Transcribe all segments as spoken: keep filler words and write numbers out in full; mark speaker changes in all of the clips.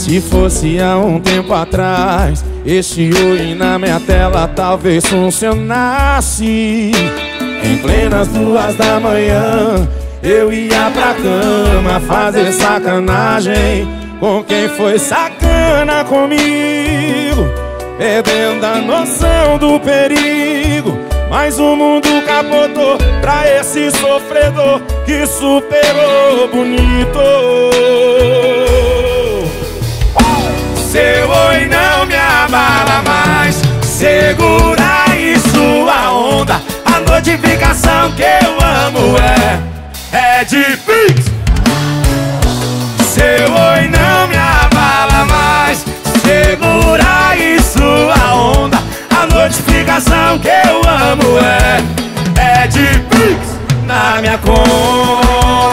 Speaker 1: Se fosse há um tempo atrás, este oi na minha tela talvez funcionasse. Em plenas duas da manhã eu ia pra cama fazer sacanagem com quem foi sacana comigo, perdendo a noção do perigo. Mas o mundo capotou pra esse sofredor que superou bonito. Seu oi não me abala mais, segura aí sua onda. A notificação que eu amo é, é de Pix. Seu oi não me abala mais, segura aí sua onda. A notificação que eu amo é, é de Pix na minha conta.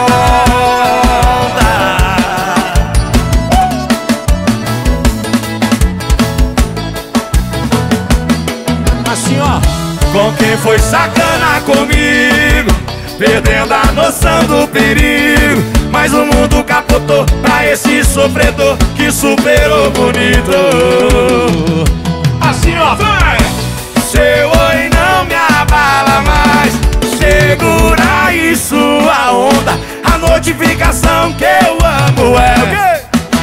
Speaker 1: Assim ó, com quem foi sacana comigo, perdendo a noção do perigo. Mas o mundo capotou pra esse sofredor que superou bonito. Assim ó, vai! Seu oi não me abala mais, segura aí sua onda. A notificação que eu amo é okay.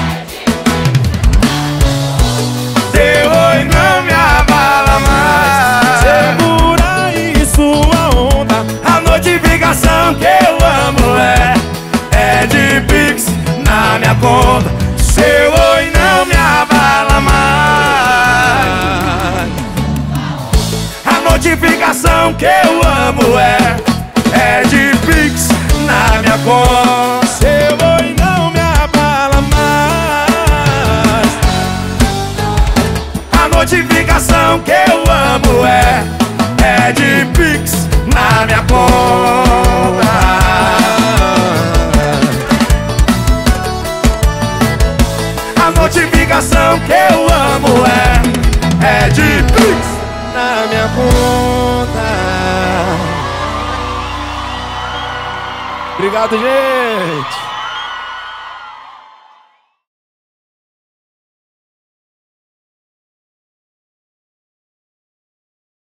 Speaker 1: Seu oi não me abala mais, segura aí sua onda. A notificação que eu amo é, é de Pix na minha conta. Seu oi não me abala mais, a notificação que eu amo é, é de Pix na minha conta. Seu oi não me abala mais, a notificação que eu amo é, é de Pix na minha conta. A notificação que eu amo é, é de Pix na minha conta. Obrigado, gente.